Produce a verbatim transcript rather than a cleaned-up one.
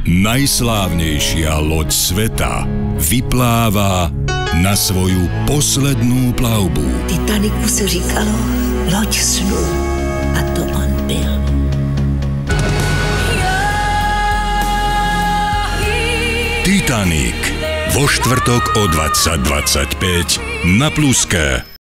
Najslávnejšia loď sveta vypláva na svoju poslednú plavbu. Titaniku se říkalo loď snů a to on byl. Titanic vo štvrtok o dvadsať dvadsaťpäť na Pluske.